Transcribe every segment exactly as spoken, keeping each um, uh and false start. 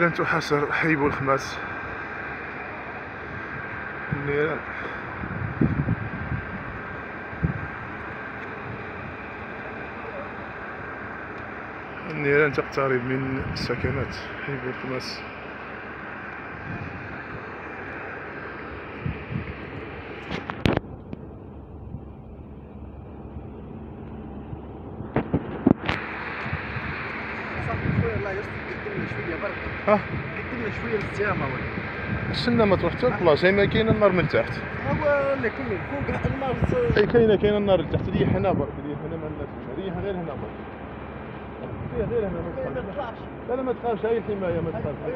النيران تحاصر حي بولخماس. النيران النيران تقترب من سكنات حي بولخماس. ها قدمنا شويه للزيامه ولا استنى ما تروح حتى البلاصه ما كاين النار من تحت. هو اللي كاين فوق النار. اي كاينه كاينه النار لتحت. ريح هنا برك، ريح هنا ما الناس، ريح غير هنا برك، ريح غير هنا ما تخافش. لا لا ما تخافش، هاي الحمايه ما تخافش.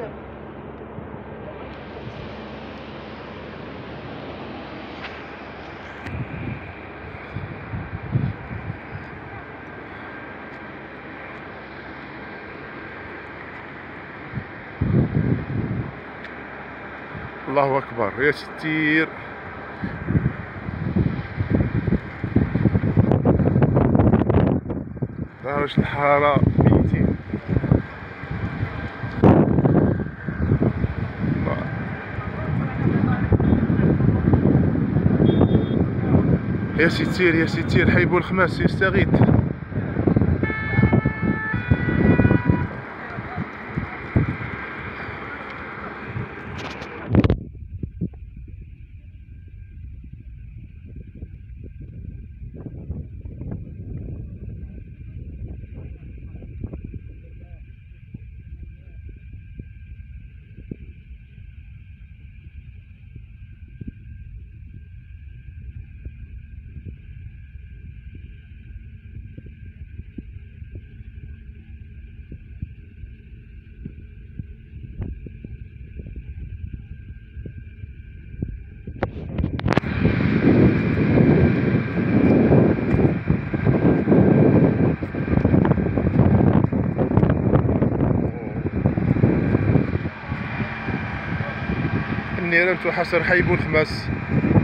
الله اكبر يا ستير. درجة الحرارة ميتين. يا ستير يا ستير، حي بولخماس يستغيث. النيران تحاصر حي بولخماس.